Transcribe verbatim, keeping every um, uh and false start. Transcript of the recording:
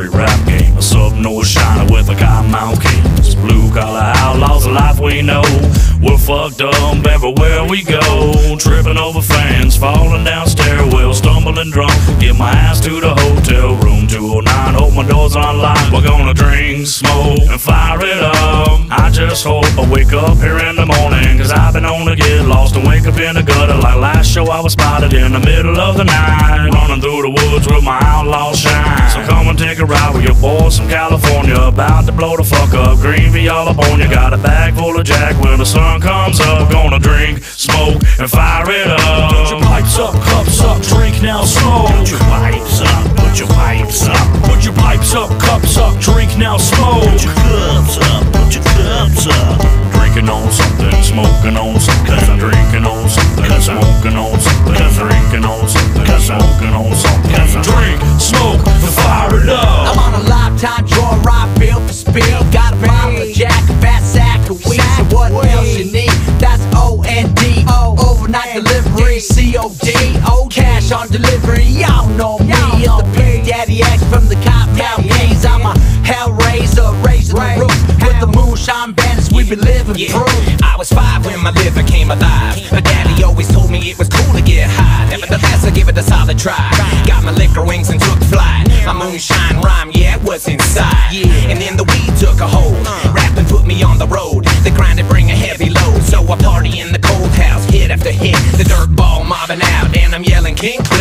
country rap game. A sub-north shiner with a cottonmouth kings. Blue collar outlaws, the life we know. We're fucked up everywhere we go. Tripping over fans, falling down stairwells, stumbling drunk. Get my ass to the hotel room, two oh nine. Hope my door's unlocked. We're gonna drink, smoke, and fire it up. I just hope I wake up here in the morning, cause I've been on to get lost and wake up in the gutter. Like last show I was spotted in the middle of the night, running through the woods with my outlaw shine. So come and take a ride with your boys from California, about to blow the fuck up, green V all up on you. Got a bag full of Jack when the sun comes up. Gonna drink, smoke, and fire it up. Put your pipes up, cups up, drink now, smoke. Put your pipes up, put your pipes up. Put your pipes up, cups up, drink now, smoke. Put your cups up, put your cups up. Drinking on something, smoking on something. Drinking on something, smoking on something. Drinking on something, smoking on something. Drink, smoke, and fire it up. I'm on a lifetime joyride built for speed. Got a bottle of Jack, a fat sack of weed. So what else you need? That's O N D. Overnight delivery, C O D. Oh, cash on delivery, y'all know me. It's the Big Daddy X from the Cottonmouth Kings. I'm a hellraiser, raising the roof. With the moonshine bandits, we be living Yeah. proof. I was five when my liver came alive. My daddy always told me it was cool to get high. Nevertheless, I give it a solid try. Got my liquor wings and took flight. My moonshine rhyme, yeah, it was inside. And then the weed took a hold. Rapping put me on the road. The grind to bring a heavy load. So I party in the cold house, hit after hit. The dirt ball mobbing out, and I'm yelling King Cliff.